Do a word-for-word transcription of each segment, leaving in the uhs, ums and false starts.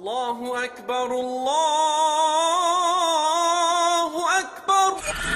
അല്ലാഹു അക്ബർ അല്ലാഹു അക്ബർ.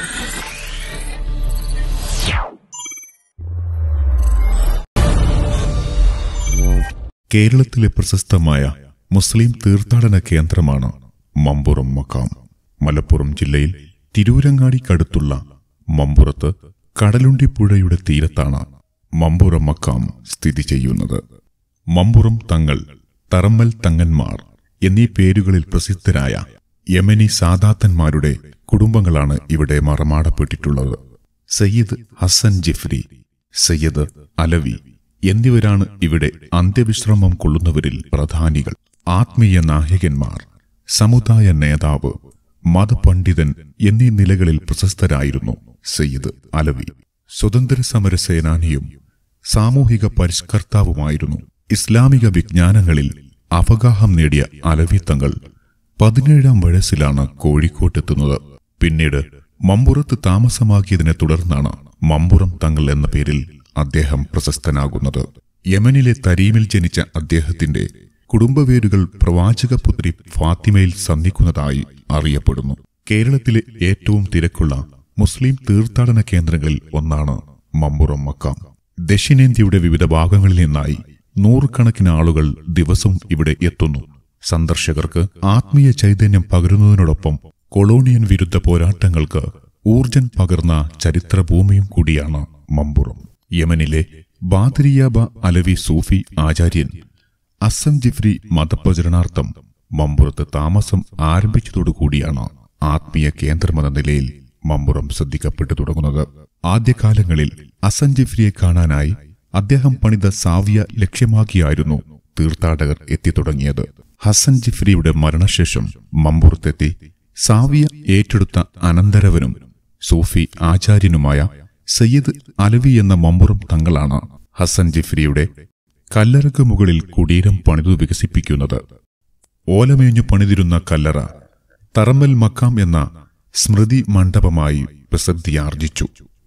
കേരളത്തിലെ പ്രശസ്തമായ മുസ്ലിം തീർത്ഥാടന കേന്ദ്രമാണ് മമ്പുറം മക്കാം. മലപ്പുറം ജില്ലയിൽ തിരൂരങ്ങാടിക്കടുത്തുള്ള മമ്പുറത്ത് കടലുണ്ടി പുഴയുടെ തീരത്താണ് മമ്പുറം മക്കാം സ്ഥിതി ചെയ്യുന്നത്. മമ്പുറം തങ്ങൾ, തറമ്മൽ തങ്ങന്മാർ എന്നീ പേരുകളിൽ പ്രസിദ്ധരായ യമനി സാദാത്തന്മാരുടെ കുടുംബങ്ങളാണ് ഇവിടെ മറമാടപ്പെട്ടിട്ടുള്ളത്. സയ്യിദ് ഹസൻ ജിഫ്രി, സയ്യിദ് അലവി എന്നിവരാണ് ഇവിടെ അന്ത്യവിശ്രമം കൊള്ളുന്നവരിൽ പ്രധാനികൾ. ആത്മീയ നായകന്മാർ, സമുദായ നേതാവ്, മതപണ്ഡിതൻ എന്നീ നിലകളിൽ പ്രശസ്തരായിരുന്നു സയ്യിദ് അലവി. സ്വതന്ത്ര സമര സേനാനിയും സാമൂഹിക പരിഷ്കർത്താവുമായിരുന്നു. ഇസ്ലാമിക വിജ്ഞാനങ്ങളിൽ അവഗാഹം നേടിയ അലവി തങ്ങൾ പതിനേഴാം വയസ്സിലാണ് കോഴിക്കോട്ടെത്തുന്നത്. പിന്നീട് മമ്പുറത്ത് താമസമാക്കിയതിനെ തുടർന്നാണ് മമ്പുറം തങ്ങൾ എന്ന പേരിൽ അദ്ദേഹം പ്രശസ്തനാകുന്നത്. യമനിലെ തരീമിൽ ജനിച്ച അദ്ദേഹത്തിന്റെ കുടുംബവേരുകൾ പ്രവാചകപുത്രി ഫാത്തിമയിൽ സന്ധിക്കുന്നതായി അറിയപ്പെടുന്നു. കേരളത്തിലെ ഏറ്റവും തിരക്കുള്ള മുസ്ലിം തീർത്ഥാടന കേന്ദ്രങ്ങളിൽ ഒന്നാണ് മമ്പുറം മക്കാം. ദക്ഷിണേന്ത്യയുടെ വിവിധ ഭാഗങ്ങളിൽ നിന്നായി നൂറുകണക്കിന് ആളുകൾ ദിവസവും ഇവിടെ എത്തുന്നു. സന്ദർശകർക്ക് ആത്മീയ ചൈതന്യം പകരുന്നതിനോടൊപ്പം കൊളോണിയൻ വിരുദ്ധ പോരാട്ടങ്ങൾക്ക് ഊർജം പകർന്ന ചരിത്രഭൂമിയും കൂടിയാണ് മമ്പുറം. യമനിലെ ബാദരിയാബ അലവി സൂഫി ആചാര്യൻ അസം ജിഫ്രി മതപ്രചരണാർത്ഥം മമ്പുറത്ത് താമസം ആരംഭിച്ചതോടുകൂടിയാണ് ആത്മീയ കേന്ദ്രമെന്ന നിലയിൽ മമ്പുറം ശ്രദ്ധിക്കപ്പെട്ടു തുടങ്ങുന്നത്. ആദ്യകാലങ്ങളിൽ അസൻ ജിഫ്രിയെ കാണാനായി അദ്ദേഹം പണിത സാവിയ ലക്ഷ്യമാക്കിയായിരുന്നു തീർത്ഥാടകർ എത്തിത്തുടങ്ങിയത്. ഹസൻ ജിഫ്രിയുടെ മരണശേഷം മമ്പുറത്തെത്തി സാവിയ ഏറ്റെടുത്ത അനന്തരവനും സൂഫി ആചാര്യനുമായ സയ്യിദ് അലവി എന്ന മമ്പുറം തങ്ങളാണ് ഹസൻ ജിഫ്രിയുടെ കല്ലറക്ക് മുകളിൽ കുടീരം പണിതു വികസിപ്പിക്കുന്നത്. ഓലമേഞ്ഞു പണിതിരുന്ന കല്ലറ തറമ്മൽ മക്കാം എന്ന സ്മൃതി മണ്ഡപമായി പ്രസിദ്ധിയാർജിച്ചു.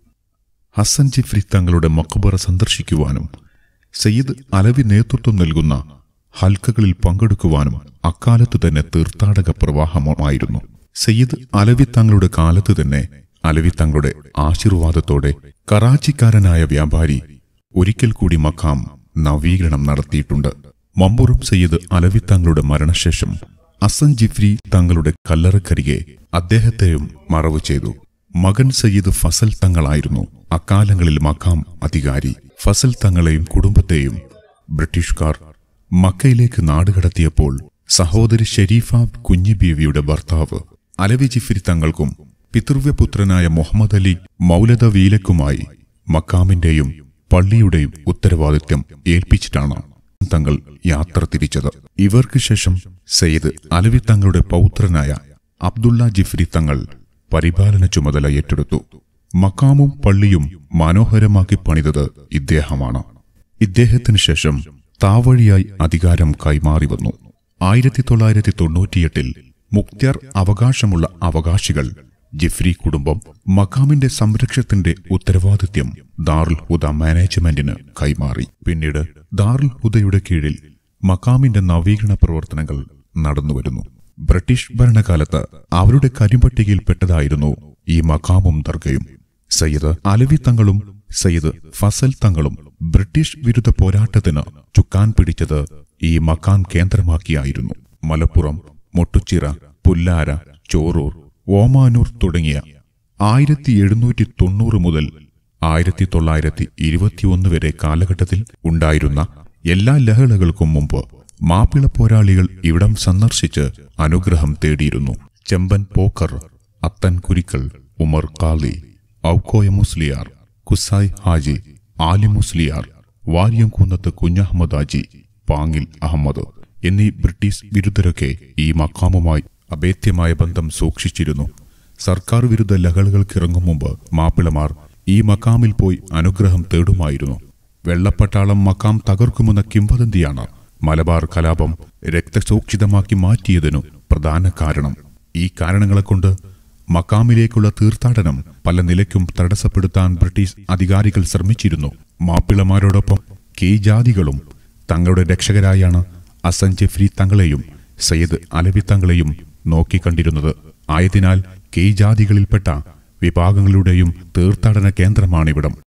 ഹസൻ ജിഫ്രി തങ്ങളുടെ മഖ്ബറ സന്ദർശിക്കുവാനും സയ്യിദ് അലവി നേതൃത്വം നൽകുന്ന ഹൽക്കകളിൽ പങ്കെടുക്കുവാനും അക്കാലത്തു തന്നെ തീർത്ഥാടക പ്രവാഹമായിരുന്നു. സയ്യിദ് അലവി തങ്ങളുടെ കാലത്ത് തന്നെ അലവി തങ്ങളുടെ ആശീർവാദത്തോടെ കറാച്ചിക്കാരനായ വ്യാപാരി ഒരിക്കൽ കൂടി മക്കാം നവീകരണം നടത്തിയിട്ടുണ്ട്. മമ്പുറം സയ്യിദ് അലവി തങ്ങളുടെ മരണശേഷം അസൻ ജിഫ്രി തങ്ങളുടെ കല്ലറക്കരികെ അദ്ദേഹത്തെയും മറവു ചെയ്തു. മകൻ സയ്യിദ് ഫസൽ തങ്ങളായിരുന്നു അക്കാലങ്ങളിൽ മക്കാം അധികാരി. ഫസൽ തങ്ങളെയും കുടുംബത്തെയും ബ്രിട്ടീഷുകാർ മക്കയിലേക്ക് നാടുകടത്തിയപ്പോൾ സഹോദരി ഷെരീഫ കുഞ്ഞിബീവിയുടെ ഭർത്താവ് അലവി ജിഫ്രി തങ്ങൾക്കും പിതൃവ്യപുത്രനായ മുഹമ്മദ് അലി മൗലദ വീലക്കുമായി മക്കാമിന്റെയും പള്ളിയുടെയും ഉത്തരവാദിത്വം ഏൽപ്പിച്ചിട്ടാണ് തങ്ങൾ യാത്ര തിരിച്ചത്. ഇവർക്ക് ശേഷം സയ്യിദ് അലവി തങ്ങളുടെ പൗത്രനായ അബ്ദുള്ള ജിഫ്രി തങ്ങൾ പരിപാലന ചുമതല ഏറ്റെടുത്തു. മക്കാമും പള്ളിയും മനോഹരമാക്കി പണിതത് ഇദ്ദേഹമാണ്. ഇദ്ദേഹത്തിനു ശേഷം താവഴിയായി അധികാരം കൈമാറി വന്നു. ആയിരത്തി തൊള്ളായിരത്തി തൊണ്ണൂറ്റിയെട്ടിൽ മുക്തിയാർ അവകാശമുള്ള അവകാശികൾ ജിഫ്രി കുടുംബം മക്കാമിന്റെ സംരക്ഷണത്തിന്റെ ഉത്തരവാദിത്യം ദാറുൽ ഹുദ മാനേജ്മെന്റിന് കൈമാറി. പിന്നീട് ദാറുൽ ഹുദയുടെ കീഴിൽ മക്കാമിന്റെ നവീകരണ പ്രവർത്തനങ്ങൾ നടന്നുവരുന്നു. ബ്രിട്ടീഷ് ഭരണകാലത്ത് അവരുടെ കരിമ്പട്ടികയിൽപ്പെട്ടതായിരുന്നു ഈ മക്കാമും ദർഗയും. സയ്യിദ് അലവി തങ്ങളും സയ്യിദ് ഫസൽ തങ്ങളും ബ്രിട്ടീഷ് വിരുദ്ധ പോരാട്ടത്തിന് ചുക്കാൻ പിടിച്ചത് ഈ മക്കാം കേന്ദ്രമാക്കിയായിരുന്നു. മലപ്പുറം, മൊട്ടുച്ചിറ, പുല്ലാര, ചോറൂർ, ഓമാനൂർ തുടങ്ങിയ ആയിരത്തി എഴുന്നൂറ്റി തൊണ്ണൂറ് മുതൽ ആയിരത്തി തൊള്ളായിരത്തി ഇരുപത്തിയൊന്ന് വരെ കാലഘട്ടത്തിൽ ഉണ്ടായിരുന്ന എല്ലാ ലഹളകൾക്കും മുമ്പ് മാപ്പിള പോരാളികൾ ഇവിടം സന്ദർശിച്ച് അനുഗ്രഹം തേടിയിരുന്നു. ചെമ്പൻ പോക്കർ, അത്തൻ കുരിക്കൽ, ഉമർ ഖാലി, ഔക്കോയ മുസ്ലിയാർ, കുസായ് ഹാജി, ആലി മുസ്ലിയാർ, വാര്യംകുന്നത്ത് കുഞ്ഞഹമ്മദ് ഹാജി, പാങ്ങിൽ അഹമ്മദ് എന്നീ ബ്രിട്ടീഷ് വിരുദ്ധരൊക്കെ ഈ മക്കാമുമായി അഭേദ്യമായ ബന്ധം സൂക്ഷിച്ചിരുന്നു. സർക്കാർ വിരുദ്ധ ലഹളകൾക്കിറങ്ങും മുമ്പ് മാപ്പിളമാർ ഈ മക്കാമിൽ പോയി അനുഗ്രഹം തേടുമായിരുന്നു. വെള്ളപ്പട്ടാളം മക്കാം തകർക്കുമെന്ന കിംവദന്തിയാണ് മലബാർ കലാപം രക്തസൂക്ഷിതമാക്കി മാറ്റിയതിനു പ്രധാന കാരണം. ഈ കാരണങ്ങളെക്കൊണ്ട് മക്കാമിലേക്കുള്ള തീർത്ഥാടനം പല നിലയ്ക്കും തടസ്സപ്പെടുത്താൻ ബ്രിട്ടീഷ് അധികാരികൾ ശ്രമിച്ചിരുന്നു. മാപ്പിളമാരോടൊപ്പം കീഴ്ജാതികളും തങ്ങളുടെ രക്ഷകരായാണ് അസൻ ജിഫ്രി തങ്ങളെയും സയ്യിദ് അലവിത്തങ്ങളെയും നോക്കിക്കണ്ടിരുന്നത്. ആയതിനാൽ കീഴ്ജാതികളിൽപ്പെട്ട വിഭാഗങ്ങളുടെയും തീർത്ഥാടന കേന്ദ്രമാണിവിടം.